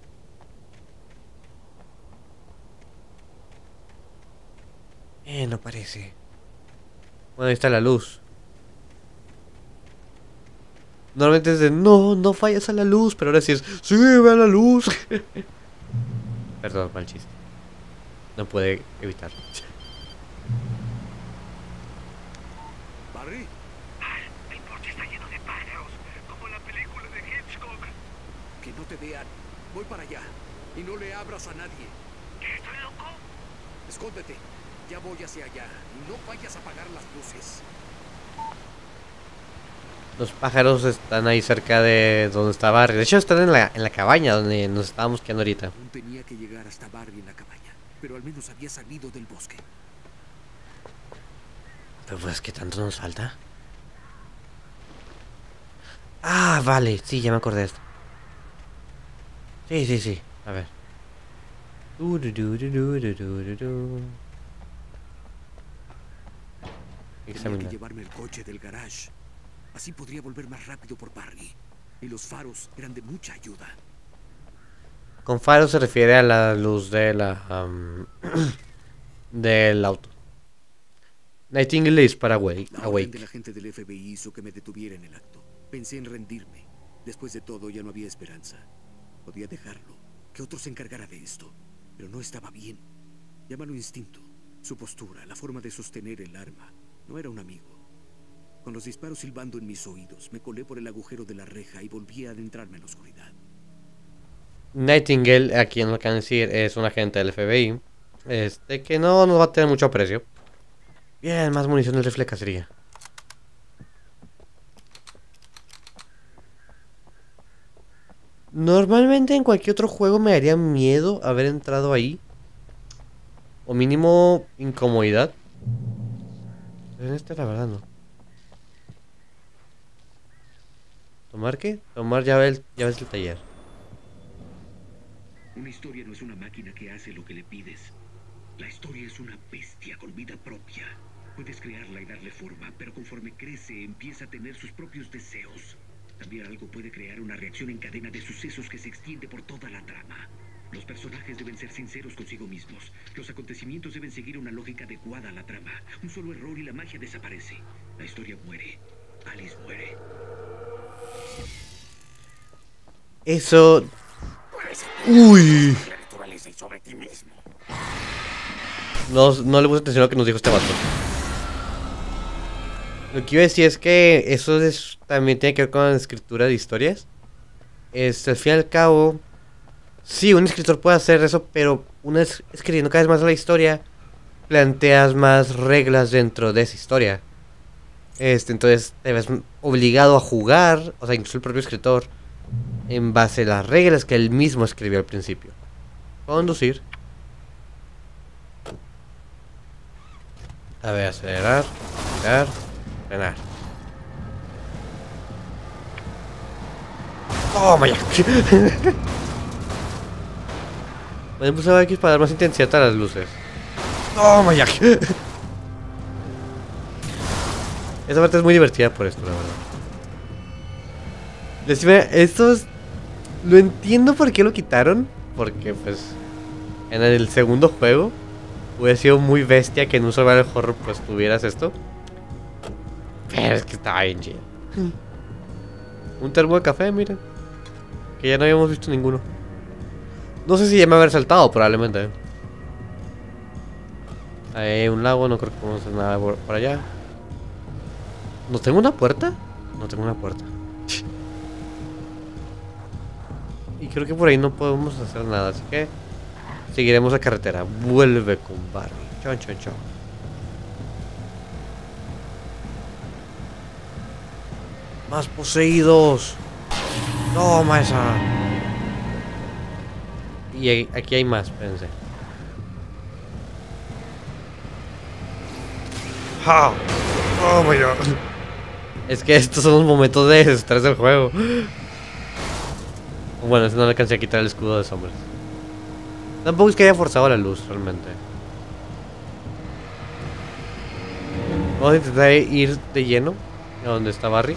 Speaker 1: Eh, no parece. Bueno, ahí está la luz. Normalmente es de no, no falles a la luz, pero ahora sí es sí, ve a la luz. Perdón, mal chiste. No puede evitar.
Speaker 3: ¿Barry?
Speaker 2: El porche está lleno de pájaros, como la película de Hitchcock.
Speaker 3: Que no te vean. Voy para allá. Y no le abras a nadie.
Speaker 2: ¿Qué, estoy loco?
Speaker 3: Escóndete. Ya voy hacia allá. Y no vayas a apagar las luces.
Speaker 1: Los pájaros están ahí cerca de donde está Barry. De hecho, están en la, en la cabaña donde nos estábamos quedando ahorita.
Speaker 3: Aún tenía que llegar hasta Barry en la cabaña. Pero al menos había salido del bosque.
Speaker 1: Pero pues, ¿qué tanto nos falta? Ah, vale. Sí, ya me acordé de esto. Sí, sí, sí. A ver. Du, du, du, du, du, du, du, du.
Speaker 3: Tenía que
Speaker 1: Examinar.
Speaker 3: llevarme el coche del garage. Así podría volver más rápido por Barry. Y los faros eran de mucha ayuda.
Speaker 1: Con faro se refiere a la luz de la um, del auto. Nightingale dispara awake.
Speaker 3: La orden
Speaker 1: awake.
Speaker 3: de la gente del F B I hizo que me detuviera en el acto. Pensé en rendirme. Después de todo ya no había esperanza. Podía dejarlo, que otro se encargara de esto. Pero no estaba bien. Llámalo instinto. Su postura, la forma de sostener el arma. No era un amigo. Con los disparos silbando en mis oídos, me colé por el agujero de la reja y volví a adentrarme en la oscuridad.
Speaker 1: Nightingale, a quien lo acaban de decir, es un agente del F B I. Este que no nos va a tener mucho aprecio. Bien, más munición del rifle de cacería. Normalmente en cualquier otro juego me daría miedo haber entrado ahí. O mínimo incomodidad. Pero en este la verdad no. ¿Tomar qué? Tomar llaves, llaves del taller.
Speaker 3: Una historia no es una máquina que hace lo que le pides. La historia es una bestia con vida propia. Puedes crearla y darle forma, pero conforme crece empieza a tener sus propios deseos. Cambiar algo puede crear una reacción en cadena de sucesos que se extiende por toda la trama. Los personajes deben ser sinceros consigo mismos. Los acontecimientos deben seguir una lógica adecuada a la trama. Un solo error y la magia desaparece. La historia muere. Alice muere.
Speaker 1: Eso... Uy. No, no le puse atención a lo que nos dijo este vato. Lo que iba a decir es que eso es, también tiene que ver con la escritura de historias. Este, al fin y al cabo, sí, un escritor puede hacer eso, pero una vez escribiendo cada vez más la historia, planteas más reglas dentro de esa historia. Este, entonces te ves obligado a jugar, o sea, incluso el propio escritor, en base a las reglas que él mismo escribió al principio. Conducir. A ver, acelerar, acelerar, frenar. ¡Toma ya! Voy a pulsar X para dar más intensidad a las luces. ¡Toma ya! Esa parte es muy divertida por esto, la verdad. Decime, estos... Lo entiendo por qué lo quitaron. Porque, pues... En el segundo juego... Hubiera sido muy bestia que en un survival horror, pues, tuvieras esto. Pero es que estaba bien chido. Un termo de café, miren. Que ya no habíamos visto ninguno. No sé si ya me haber saltado, probablemente. Hay un lago, no creo que podamos hacer nada por, por allá. ¿No tengo una puerta? No tengo una puerta. Y creo que por ahí no podemos hacer nada, así que seguiremos la carretera. Vuelve con Barry. Chon, chon, chon. Más poseídos. Toma esa. Y hay- aquí hay más, espérense. ¡Ja! ¡Toma ya! Es que estos son los momentos de estrés del juego. Bueno, ese no le alcancé a quitar el escudo de sombras. Tampoco es que haya forzado la luz, realmente. Vamos a intentar ir de lleno a donde está Barry.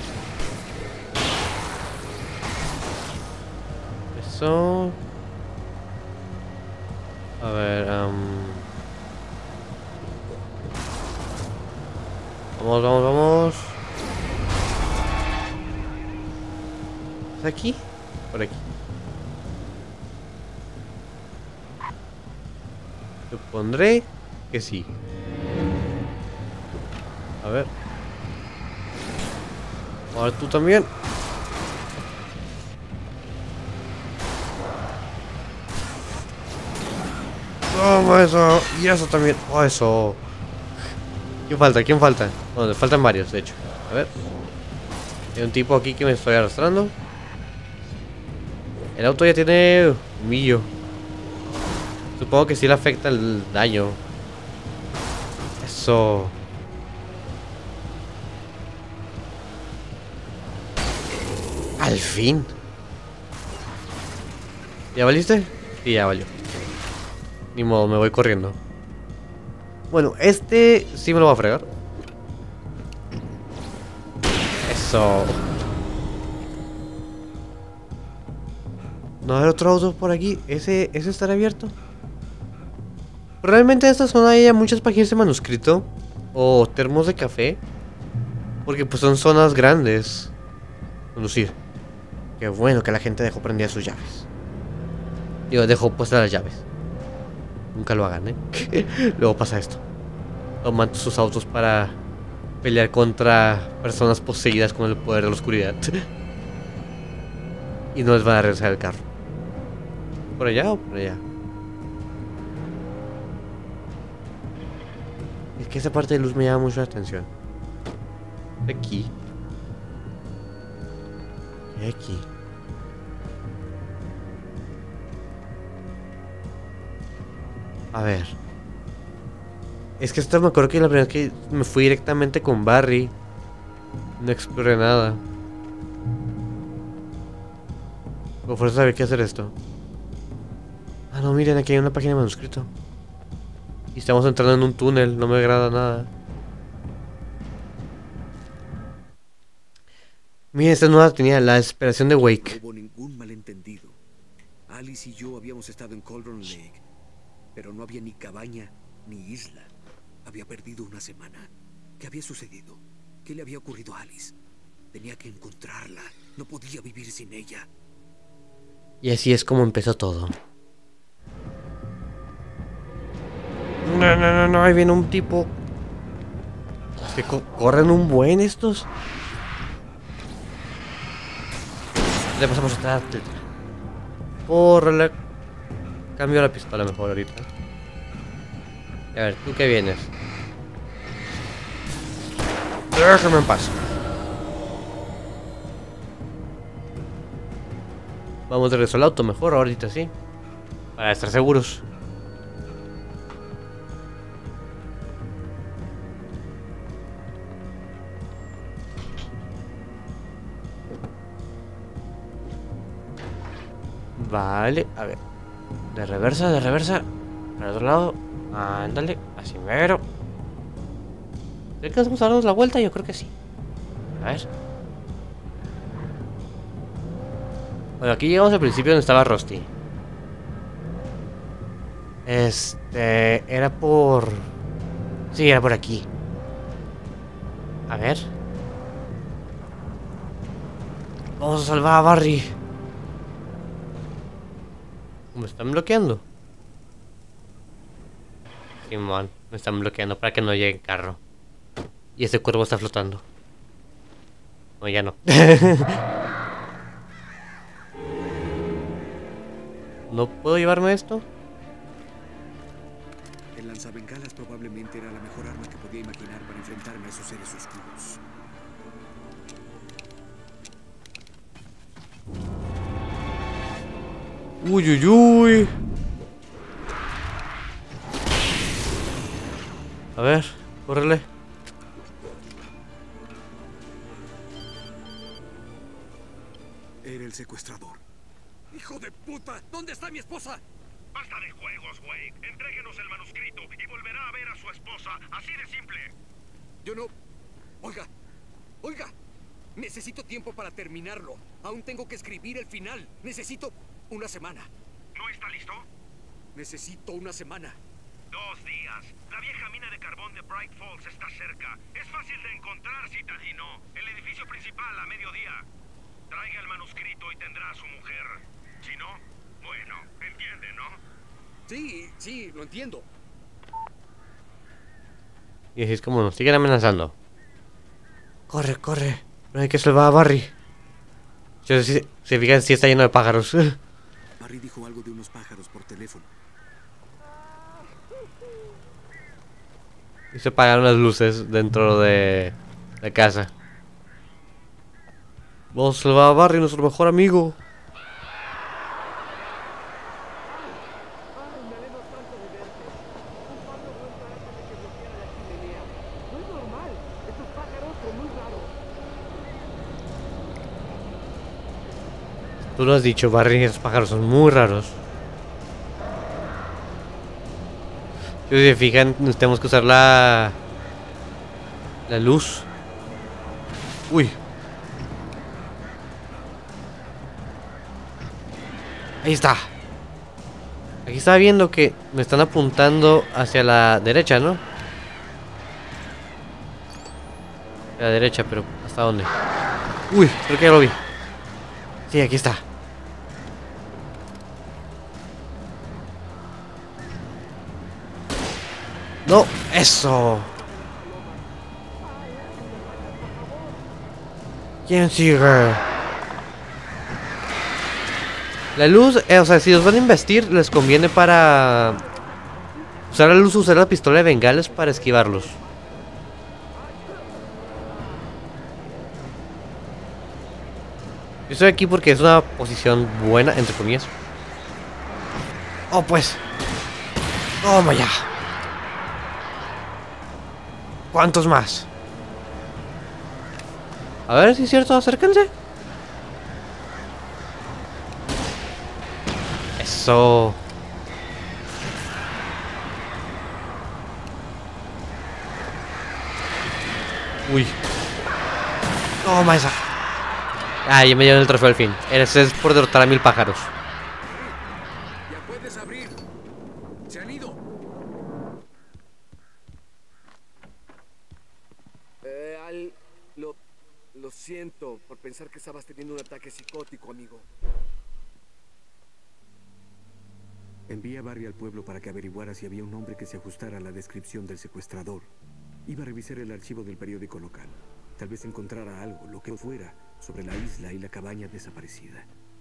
Speaker 1: Eso. A ver, um... vamos, vamos, vamos. ¿Es aquí? Por aquí. Supondré que sí. A ver. Ahora tú también. Toma eso. Y eso también. Oh, eso. ¿Quién falta? ¿Quién falta? Bueno, faltan varios, de hecho. A ver. Hay un tipo aquí que me estoy arrastrando. El auto ya tiene un millo. Supongo que sí le afecta el daño. Eso. Al fin. ¿Ya valiste? Sí, ya valió. Ni modo, me voy corriendo. Bueno, este sí me lo va a fregar. Eso. No hay otro auto por aquí. ¿Ese, ese estará abierto? Realmente en esta zona hay muchas páginas de manuscrito o termos de café, porque pues son zonas grandes. Conducir. Qué bueno que la gente dejó prendidas sus llaves. Digo, dejó puestas las llaves. Nunca lo hagan, ¿eh? Luego pasa esto. Toman sus autos para pelear contra personas poseídas con el poder de la oscuridad. Y no les van a regresar el carro. ¿Por allá o por allá? Es que esa parte de luz me llama mucho la atención. Aquí. ¿Qué hay aquí? A ver. Es que esto me acuerdo que la primera vez que me fui directamente con Barry, no exploré nada. Por fuerza saber qué hacer esto. Ah, no, miren, aquí hay una página de manuscrito. Y estamos entrando en un túnel, no me agrada nada. Mira, esta nueva tenía la desesperación de Wake.
Speaker 3: No hubo ningún malentendido. Alice y yo habíamos estado en Cauldron Lake, pero no había ni cabaña ni isla. Había perdido una semana. ¿Qué había sucedido? ¿Qué le había ocurrido a Alice? Tenía que encontrarla. No podía vivir sin ella.
Speaker 1: Y así es como empezó todo. No, no, no, no, ahí viene un tipo. Es que co corren un buen estos. Le pasamos atrás. Córrele. Cambio la pistola mejor ahorita. A ver, ¿tú qué vienes? Déjame en paz. Vamos de regreso al auto mejor ahorita, sí. Para estar seguros. Vale, a ver. De reversa, de reversa. Para el otro lado. Ándale, así mero. ¿Crees que vamos a darnos la vuelta? Yo creo que sí. A ver. Bueno, aquí llegamos al principio donde estaba Rusty. Este... Era por... Sí, era por aquí. A ver. Vamos a salvar a Barry. ¿Me están bloqueando? Simón, me están bloqueando para que no llegue el carro. Y ese cuervo está flotando. No, ya no. ¿No puedo llevarme esto?
Speaker 3: El lanzabengalas probablemente era la mejor arma que podía imaginar para enfrentarme a esos seres oscuros.
Speaker 1: Uy, uy, uy. A ver, córrele.
Speaker 3: Era el secuestrador.
Speaker 4: ¡Hijo de puta! ¿Dónde está mi esposa?
Speaker 2: Basta de juegos, Wake. Entréguenos el manuscrito y volverá a ver a su esposa. Así de simple.
Speaker 4: Yo no... Oiga, oiga. Necesito tiempo para terminarlo. Aún tengo que escribir el final. Necesito una semana.
Speaker 2: ¿No está listo?
Speaker 4: Necesito una semana.
Speaker 2: Dos días. La vieja mina de carbón de Bright Falls está cerca. Es fácil de encontrar, citadino. El edificio principal a mediodía. Traiga el manuscrito y tendrá a su mujer. Si no, bueno, entiende, ¿no?
Speaker 4: Sí, sí, lo entiendo.
Speaker 1: Y así es como nos siguen amenazando. Corre, corre. No hay que salvar a Barry. Yo si, si fijan, si está lleno de pájaros.
Speaker 3: Barry dijo algo de unos pájaros por teléfono.
Speaker 1: Y se apagaron las luces dentro de la casa. Vamos a salvar a Barry, nuestro mejor amigo. Tú lo has dicho, Barry, esos pájaros son muy raros. Si se fijan, tenemos que usar la... La luz. Uy. Ahí está. Aquí estaba viendo que me están apuntando hacia la derecha, ¿no? A la derecha, pero ¿hasta dónde? Uy, creo que ya lo vi. Sí, aquí está. No, eso. ¿Quién sigue? La luz, eh, o sea, si los van a investir, les conviene para usar la luz, usar la pistola de bengalas para esquivarlos. Yo estoy aquí porque es una posición buena, entre comillas. Oh, pues. Toma ya. ¿Cuántos más? A ver si es cierto, acérquense. Eso. Uy. Toma esa. Ah, ya me dieron el trofeo al fin. Ese es por derrotar a mil pájaros.
Speaker 4: ¡Ya puedes abrir! ¡Se han ido! Eh, Al... Lo... Lo siento por pensar que estabas teniendo un ataque psicótico, amigo.
Speaker 3: Envié a Barry al pueblo para que averiguara si había un hombre que se ajustara a la descripción del secuestrador. Iba a revisar el archivo del periódico local. Tal vez encontrara algo, lo que fuera, sobre la isla y la cabaña desaparecida.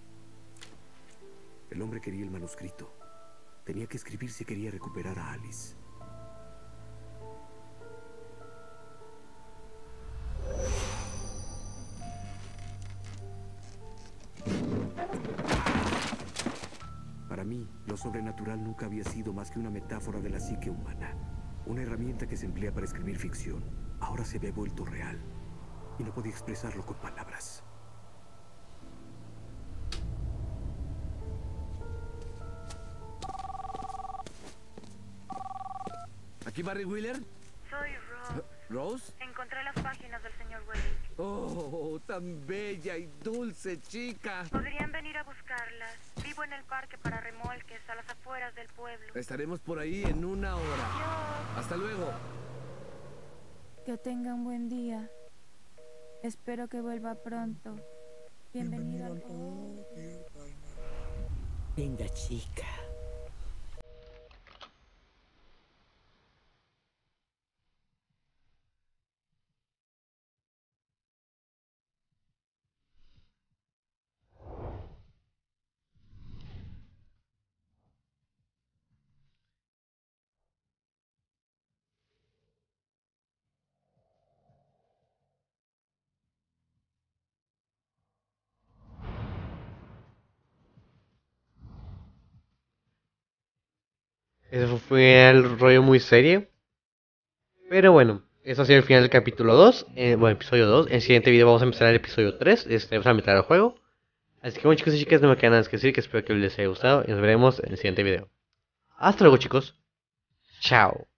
Speaker 3: El hombre quería el manuscrito. Tenía que escribir si quería recuperar a Alice. Para mí, lo sobrenatural nunca había sido más que una metáfora de la psique humana. Una herramienta que se emplea para escribir ficción. Ahora se había vuelto real. Y no podía expresarlo con palabras.
Speaker 4: ¿Aquí Barry Wheeler?
Speaker 6: Soy Rose.
Speaker 4: ¿Rose?
Speaker 6: Encontré las páginas del señor Welling.
Speaker 4: Oh, tan bella y dulce chica.
Speaker 6: Podrían venir a buscarlas. Vivo en el parque para remolques a las afueras del pueblo.
Speaker 4: Estaremos por ahí en una hora.
Speaker 6: Yo...
Speaker 4: Hasta luego.
Speaker 7: Que tengan buen día. Espero que vuelva pronto. Bienvenido al pueblo.
Speaker 8: Linda chica.
Speaker 1: Ese fue el rollo muy serio. Pero bueno, eso ha sido el final del capítulo dos. Eh, bueno, episodio dos. En el siguiente video vamos a empezar el episodio tres. Este, vamos a meter al juego. Así que bueno, chicos y chicas, no me queda nada más que decir. Que espero que les haya gustado. Y nos veremos en el siguiente video. Hasta luego, chicos. Chao.